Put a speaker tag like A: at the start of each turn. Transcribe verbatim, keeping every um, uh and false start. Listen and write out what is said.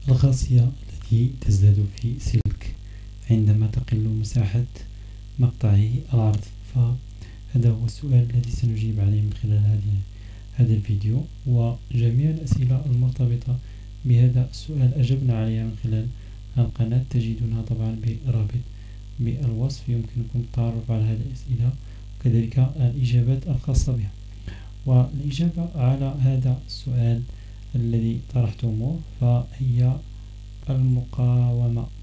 A: الخاصية التي تزداد في سلك عندما تقل مساحة مقطعه العرض. فهذا هو السؤال الذي سنجيب عليه من خلال هذه هذا الفيديو، وجميع الأسئلة المرتبطة بهذا السؤال أجبنا عليها من خلال القناة، تجدونها طبعا برابط بالوصف، يمكنكم التعرف على هذه الأسئلة وكذلك الإجابات الخاصة بها. والإجابة على هذا السؤال الذي طرحتموه فهي المقاومة.